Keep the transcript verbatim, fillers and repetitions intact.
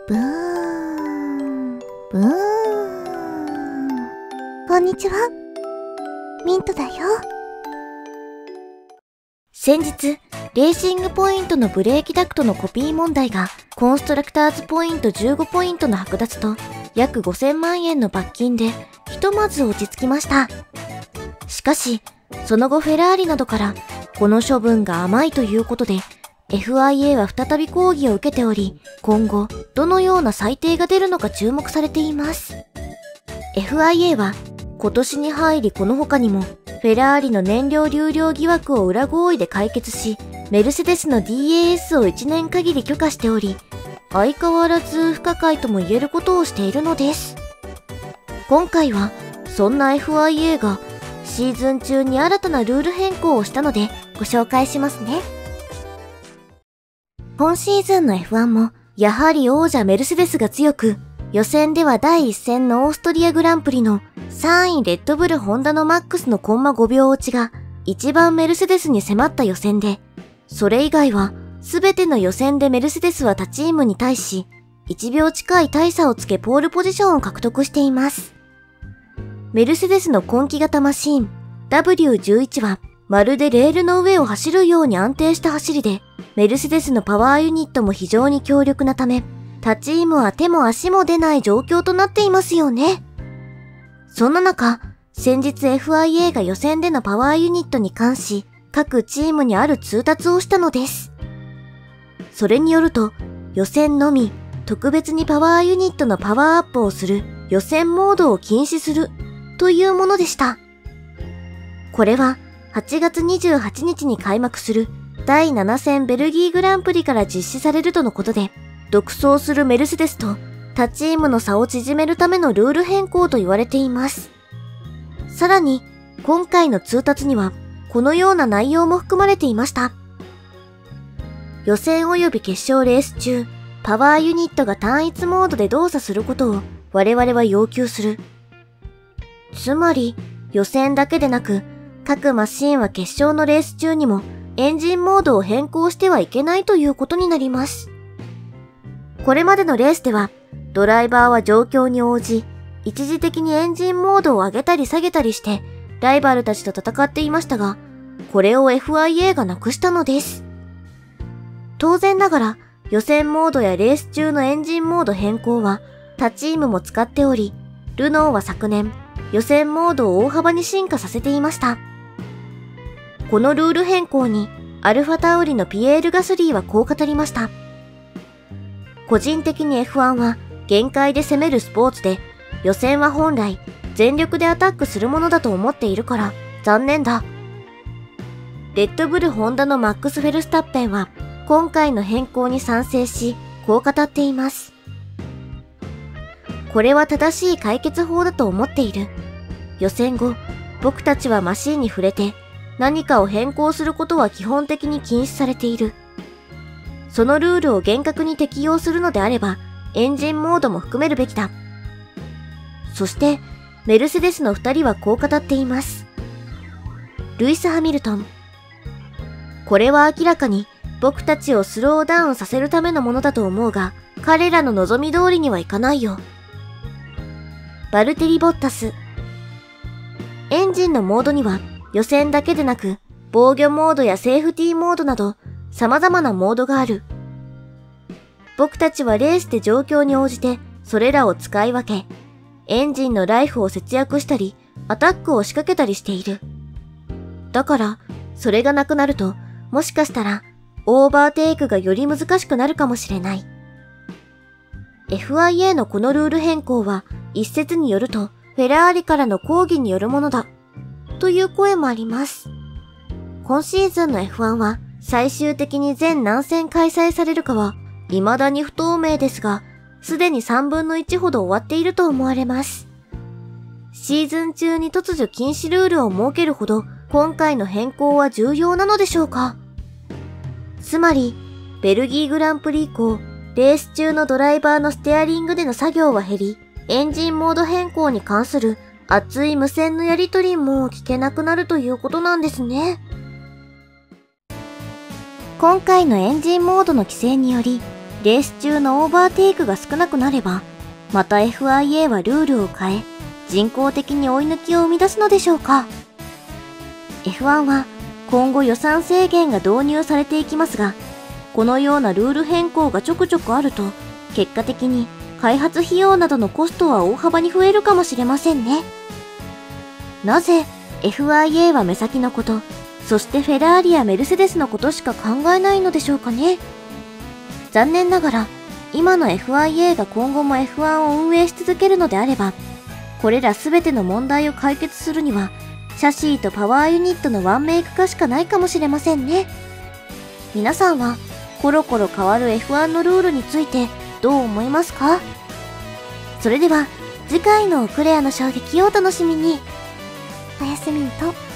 ブーン、ブーン。こんにちは。ミントだよ。先日、レーシングポイントのブレーキダクトのコピー問題が、コンストラクターズポイントじゅうごポイントの剥奪と、約ごせんまんえんの罰金で、ひとまず落ち着きました。しかし、その後フェラーリなどから、この処分が甘いということで、エフアイエー は再び抗議を受けており、今後、どのような裁定が出るのか注目されています。エフアイエー は、今年に入りこの他にも、フェラーリの燃料流量疑惑を裏合意で解決し、メルセデスの ディーエーエス をいちねん限り許可しており、相変わらず不可解とも言えることをしているのです。今回は、そんな エフアイエー が、シーズン中に新たなルール変更をしたので、ご紹介しますね。今シーズンの エフワン も、やはり王者メルセデスが強く、予選ではだいいっ戦のオーストリアグランプリのさんいレッドブルホンダのマックスのコンマごびょう落ちが、一番メルセデスに迫った予選で、それ以外は、すべての予選でメルセデスは他チームに対し、いちびょう近い大差をつけポールポジションを獲得しています。メルセデスの今季型マシーン、ダブリューじゅういち は、まるでレールの上を走るように安定した走りで、メルセデスのパワーユニットも非常に強力なため、他チームは手も足も出ない状況となっていますよね。そんな中、先日 エフアイエー が予選でのパワーユニットに関し、各チームにある通達をしたのです。それによると、予選のみ、特別にパワーユニットのパワーアップをする予選モードを禁止するというものでした。これははちがつにじゅうはちにちに開幕するだいなな戦ベルギーグランプリから実施されるとのことで、独走するメルセデスと他チームの差を縮めるためのルール変更と言われています。さらに、今回の通達にはこのような内容も含まれていました。予選及び決勝レース中、パワーユニットが単一モードで動作することを我々は要求する。つまり、予選だけでなく、各マシンは決勝のレース中にもエンジンモードを変更してはいけないということになります。これまでのレースでは、ドライバーは状況に応じ、一時的にエンジンモードを上げたり下げたりして、ライバルたちと戦っていましたが、これを エフアイエー がなくしたのです。当然ながら、予選モードやレース中のエンジンモード変更は、他チームも使っており、ルノーは昨年、予選モードを大幅に進化させていました。このルール変更に、アルファタウリのピエール・ガスリーはこう語りました。個人的に エフワン は限界で攻めるスポーツで、予選は本来全力でアタックするものだと思っているから残念だ。レッドブルホンダのマックス・フェルスタッペンは今回の変更に賛成し、こう語っています。これは正しい解決法だと思っている。予選後、僕たちはマシンに触れて何かを変更することは基本的に禁止されている。そのルールを厳格に適用するのであれば、エンジンモードも含めるべきだ。そして、メルセデスの二人はこう語っています。ルイス・ハミルトン。これは明らかに僕たちをスローダウンさせるためのものだと思うが、彼らの望み通りにはいかないよ。バルテリ・ボッタス。エンジンのモードには、予選だけでなく、防御モードやセーフティーモードなど、様々なモードがある。僕たちはレースで状況に応じて、それらを使い分け、エンジンのライフを節約したり、アタックを仕掛けたりしている。だから、それがなくなると、もしかしたら、オーバーテイクがより難しくなるかもしれない。エフアイエー のこのルール変更は、一説によると、フェラーリからの抗議によるものだ。という声もあります。今シーズンの エフワン は最終的に全何戦開催されるかは未だに不透明ですが、すでにさんぶんのいちほど終わっていると思われます。シーズン中に突如禁止ルールを設けるほど今回の変更は重要なのでしょうか。つまり、ベルギーグランプリ以降、レース中のドライバーのステアリングでの作業は減り、エンジンモード変更に関する熱い無線のやり取りも聞けなくなるということなんですね。今回のエンジンモードの規制により、 レース中のオーバーテイクが少なくなれば、また エフアイエー はルールを変え、人工的に追い抜きを生み出すのでしょうか。エフワン は今後予算制限が導入されていきますが、このようなルール変更がちょくちょくあると、結果的に開発費用などのコストは大幅に増えるかもしれませんね。なぜ エフアイエー は目先のこと、そしてフェラーリやメルセデスのことしか考えないのでしょうかね。残念ながら、今の エフアイエー が今後も エフワン を運営し続けるのであれば、これらすべての問題を解決するには、シャシーとパワーユニットのワンメイク化しかないかもしれませんね。皆さんは、コロコロ変わる エフワン のルールについてどう思いますか？それでは、次回のクレアの衝撃をお楽しみに。おやすみんと。